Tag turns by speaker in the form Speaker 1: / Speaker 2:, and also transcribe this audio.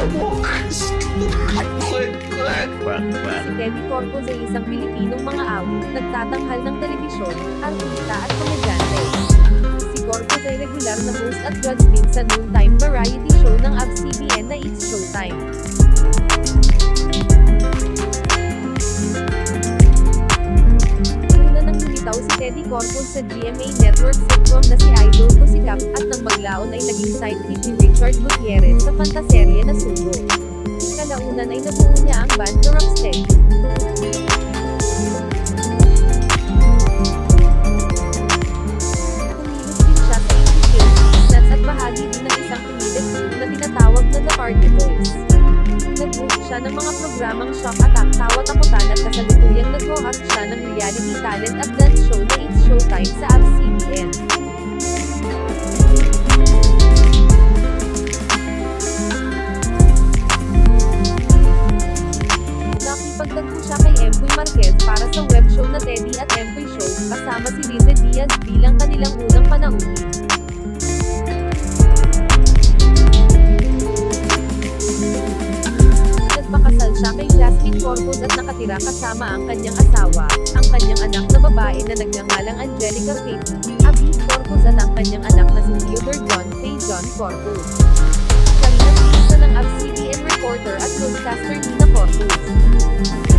Speaker 1: Si Teddy Corpuz ay isang Pilipinong mga awit, nagtatanghal ng telebisyon, artista at komedyante. Si Corpuz ay regular na host at judge din sa noontime variety show ng ABS-CBN na It's Showtime. Una nang lumitaw si Teddy Corpuz sa GMA Network sitcom na si Idol Ko Si Cap, at nang maglaon ay naging sidekick ni Richard Gutierrez sa fantaserye na Sugo. Kalaunan ay nabuo niya ang band The Rocksteady. Kumilos din siya sa Business at bahagi din ng isang comedic group na tinatawag na The Party Boys. Nag-host siya ng mga programang Shock Attack, Tawa Takutan at kasalukuyang nag-host siya ng reality talent at dance show na It's Showtime sa ABS-CBN. Nakipagtagpo siya kay Empoy Marquez para sa web show na Teddy at Empoy Show, kasama si Rize Diaz bilang kanilang unang panauhin. Nagpakasal siya kay Jasmine Corpuz at nakatira kasama ang kanyang asawa, ang kanyang anak na babae na nagngangalang Angelica Faith Abby Corpuz at ang kanyang anak na si Theodore John Faye John Corpuz. Siya rin ang isa ng ABS-CBN reporter at newscaster Nina Corpuz.